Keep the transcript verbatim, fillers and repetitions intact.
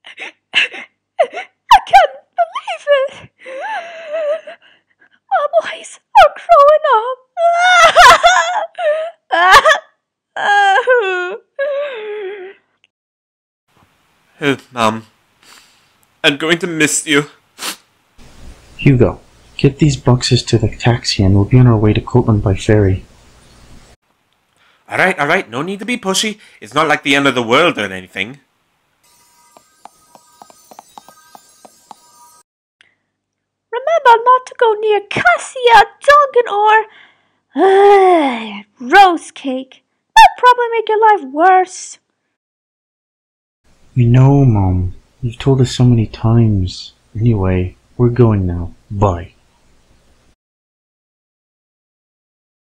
I can't believe it. Our boys are growing up. Oh, Mom. I'm going to miss you. Hugo, get these boxes to the taxi and we'll be on our way to Coltland by ferry. Alright, alright, no need to be pushy. It's not like the end of the world or anything. Remember not to go near Cassia, Duncan, or uh, Rose Cake. That'd probably make your life worse. We know, Mom. You've told us so many times. Anyway, we're going now. Bye.